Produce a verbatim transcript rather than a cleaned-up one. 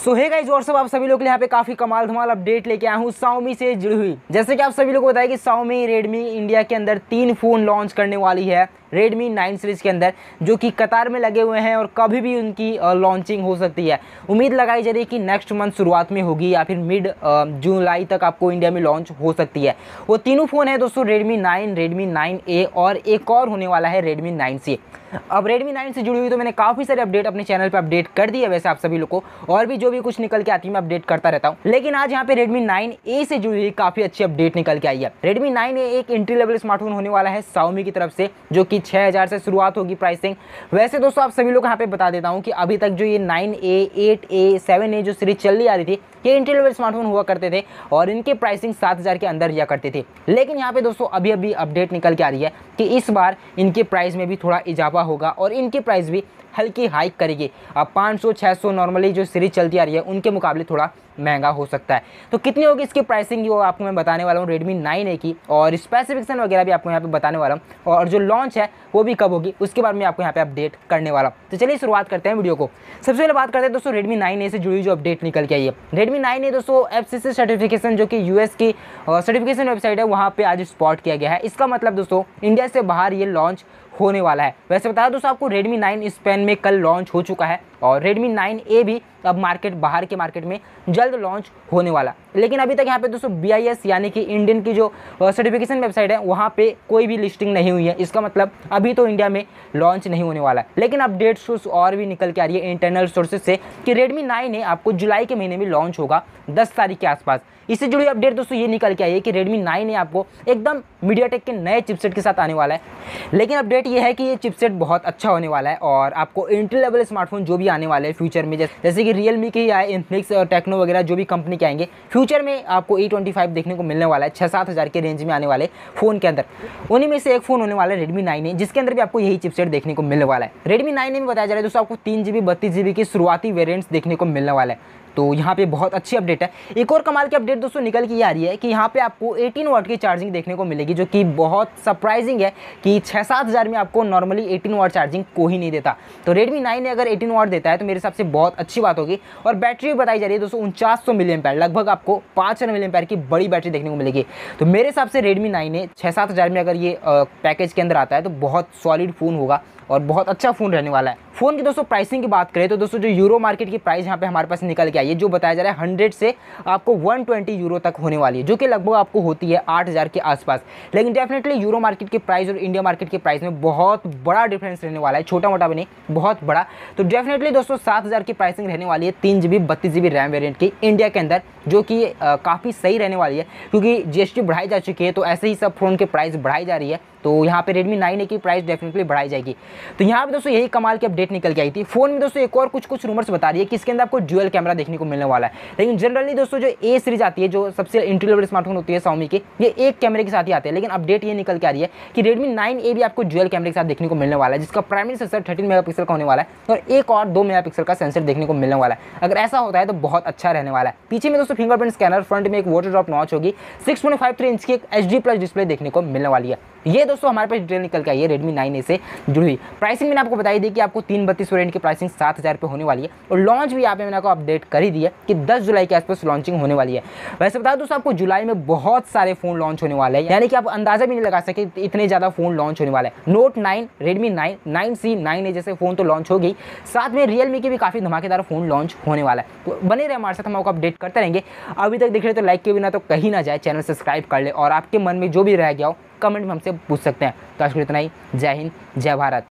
सो hey guys what's up, आप सभी लोग के लिए यहाँ पे काफी कमाल धमाल अपडेट लेके आया हूँ Xiaomi से जुड़ी हुई। जैसे कि आप सभी लोग को बताया कि Xiaomi Redmi इंडिया के अंदर तीन फोन लॉन्च करने वाली है Redmi नाइन सीरीज के अंदर, जो कि कतार में लगे हुए हैं और कभी भी उनकी लॉन्चिंग हो सकती है। उम्मीद लगाई जा रही है कि नेक्स्ट मंथ शुरुआत में होगी या फिर मिड जुलाई तक आपको इंडिया में लॉन्च हो सकती है। वो तीनों फ़ोन है दोस्तों Redmi nine, Redmi nine A और एक और होने वाला है Redmi नाइन सी। अब Redmi नाइन से जुड़ी हुई तो मैंने काफ़ी सारे अपडेट अपने चैनल पे अपडेट कर दी है वैसे आप सभी लोग को, और भी जो भी कुछ निकल के आती है मैं अपडेट करता रहता हूँ। लेकिन आज यहाँ पे Redmi नाइन ए से जुड़ी हुई काफ़ी अच्छी अपडेट निकल के आई है। Redmi नाइन ए एक एंट्री लेवल स्मार्टफोन होने वाला है Xiaomi की तरफ से, जो कि छः हज़ार से शुरुआत होगी प्राइसिंग। वैसे दोस्तों आप सभी लोग यहाँ पे बता देता हूँ कि अभी तक जो ये nine A, eight A, seven A जो सीरीज चल रही आ रही थी, ये एंट्री लेवल स्मार्टफोन हुआ करते थे और इनके प्राइसिंग सात हज़ार के अंदर दिया करते थे। लेकिन यहाँ पे दोस्तों अभी अभी अपडेट निकल के आ रही है कि इस बार इनके प्राइस में भी थोड़ा इजाफा होगा और इनके प्राइस भी हल्की हाइक करेगी। अब पाँच सौ छह सौ नॉर्मली जो सीरीज चलती आ रही है उनके मुकाबले थोड़ा महंगा हो सकता है। तो कितनी होगी इसकी प्राइसिंग वो आपको मैं बताने वाला हूँ Redmi नाइन ए की, और स्पेसिफिकेशन वगैरह भी आपको यहाँ पे बताने वाला हूँ, और जो लॉन्च है वो भी कब होगी उसके बारे में आपको यहाँ पे अपडेट करने वाला हूँ। तो चलिए शुरुआत करते हैं वीडियो को। सबसे पहले बात करते हैं दोस्तों Redmi नाइन ए से जुड़ी जो अपडेट निकल के आई है। Redmi नाइन ए दोस्तों एफ सी सी सर्टिफिकेशन, जो कि यूएस की सर्टिफिकेशन वेबसाइट है, वहाँ पे आज स्पॉट किया गया है। इसका मतलब दोस्तों इंडिया से बाहर ये लॉन्च होने वाला है। वैसे बता दोस्तों आपको Redmi नाइन स्पेन में कल लॉन्च हो चुका है और Redmi नाइन ए भी अब मार्केट बाहर के मार्केट में जल्द लॉन्च होने वाला। लेकिन अभी तक यहाँ पे दोस्तों बी आई एस यानी कि इंडियन की जो सर्टिफिकेशन वेबसाइट है वहाँ पे कोई भी लिस्टिंग नहीं हुई है। इसका मतलब अभी तो इंडिया में लॉन्च नहीं होने वाला है। लेकिन अपडेट सोर्स और भी निकल के आ रही है इंटरनल सोर्सेज से कि Redmi नाइन ए आपको जुलाई के महीने में लॉन्च होगा, दस तारीख के आसपास। इससे जुड़ी अपडेट दोस्तों ये निकल के आई है कि Redmi नाइन ए आपको एकदम मीडियाटेक के नए चिपसेट के साथ आने वाला है। लेकिन अपडेट ये है कि ये चिपसेट बहुत अच्छा होने वाला है और आपको एंट्री लेवल स्मार्टफोन जो भी आने वाले हैं फ्यूचर में, जैसे कि रियलमी के ही आए, इन्फिनिक्स और टेक्नो वगैरह जो भी कंपनी के आएंगे, फ्यूचर में आपको ई ट्वेंटी फाइव देखने को मिलने वाला है छः सात हज़ार के रेंज में आने वाले फ़ोन के अंदर। उन्हीं में से एक फ़ोन होने वाला है Redmi नाइन ए, जिसके अंदर भी आपको यही चिपसेट देखने को मिलने वाला है। Redmi नाइन ए में बताया जा रहा है दोस्तों आपको तीन जी बी बत्तीस जी बी की शुरुआती वेरियंट्स देखने को मिलने वाला है। तो यहाँ पे बहुत अच्छी अपडेट है। एक और कमाल की अपडेट दोस्तों निकल के आ रही है कि यहाँ पे आपको अठारह वाट की चार्जिंग देखने को मिलेगी, जो कि बहुत सरप्राइजिंग है कि छः सात हज़ार में आपको नॉर्मली अठारह वाट चार्जिंग को ही नहीं देता। तो Redmi नाइन ने अगर अठारह वाट देता है तो मेरे हिसाब से बहुत अच्छी बात होगी। और बैटरी भी बताई जा रही है दोस्तों उनचास सौ मिली एम्पेयर, लगभग आपको पाँच सौ मिली एम्पेयर की बड़ी बैटरी देखने को मिलेगी। तो मेरे हिसाब से Redmi नाइन ने छः सात हज़ार में अगर ये पैकेज के अंदर आता है तो बहुत सॉलिड फ़ोन होगा और बहुत अच्छा फ़ोन रहने वाला है। फ़ोन की दोस्तों प्राइसिंग की बात करें तो दोस्तों जो यूरो मार्केट की प्राइस यहाँ पे हमारे पास निकल के आई है, जो बताया जा रहा है हंड्रेड से आपको वन ट्वेंटी यूरो तक होने वाली है, जो कि लगभग आपको होती है आठ हज़ार के आसपास। लेकिन डेफिनेटली यूरो मार्केट की प्राइस और इंडिया मार्केट की प्राइस में बहुत बड़ा डिफरेंस रहने वाला है, छोटा मोटा भी नहीं, बहुत बड़ा। तो डेफिनेटली दोस्तों सात हज़ार की प्राइसिंग रहने वाली है तीन जी बी बत्तीस जी बी रैम वेरियंट की इंडिया के अंदर, जो कि काफ़ी सही रहने वाली है क्योंकि जी एस टी बढ़ाई जा चुकी है। तो ऐसे ही सब फ़ोन के प्राइस बढ़ाई जा रही है, तो यहाँ पे Redmi नाइन ए की प्राइस डेफिनेटली बढ़ाई जाएगी। तो यहाँ पे दोस्तों यही कमाल की अपडेट निकल के आई थी। फोन में दोस्तों एक और कुछ कुछ रूमर्स बता रही है कि इसके अंदर आपको ड्यूअल कैमरा देखने को मिलने वाला है। लेकिन जनरली दोस्तों जो ए सीरीज आती है, जो सबसे एंट्री लेवल स्मार्टफोन होती है Xiaomi की, ये एक कैमरे के साथ ही आते हैं। लेकिन अपडेट ये निकल के आ रही है कि Redmi नाइन ए भी आपको ड्यूअल कैमरे के साथ देखने को मिलने वाला है, जिसका प्राइमरी सेंसर थर्टीन मेगापिक्सल का होने वाला है और एक और दो मेगापिक्सल का सेंसर देखने को मिलने वाला है। अगर ऐसा होता है तो बहुत अच्छा रहने वाला है। पीछे में दोस्तों फिंगरप्रिंट स्कैनर, फ्रंट में एक वाटर ड्रॉप नॉच होगी, six point five three inch की एक एच डी प्लस डिस्प्ले देखने को मिलने वाली है। ये दोस्तों हमारे पास डिटेल निकल के आई है Redmi नाइन ए से जुड़ी हुई। प्राइसिंग मैंने आपको बताई दी कि आपको तीन बत्तीस वेरिएंट की प्राइसिंग सात हज़ार पे होने वाली है और लॉन्च भी यहाँ पे मैंने आपको अपडेट कर ही दी है कि दस जुलाई के आसपास लॉन्चिंग होने वाली है। वैसे बता दोस्तों आपको जुलाई में बहुत सारे फ़ोन लॉन्च होने वाले हैं, यानी कि आप अंदाजा भी नहीं लगा सके इतने ज़्यादा फ़ोन लॉन्च होने वाले हैं। Note nine, Redmi nine, nine C, nine A जैसे फ़ोन तो लॉन्च हो गई, साथ में रियलमी के भी काफ़ी धमाकेदार फ़ोन लॉन्च होने वाला है। तो बने रहे हमारे साथ, हम आपको अपडेट करते रहेंगे। अभी तक देख रहे तो लाइक के बिना तो कहीं ना जाए, चैनल सब्सक्राइब कर ले और आपके मन में जो भी रह गया हो कमेंट में हमसे पूछ सकते हैं। तो आज के लिए इतना ही। जय हिंद, जय भारत।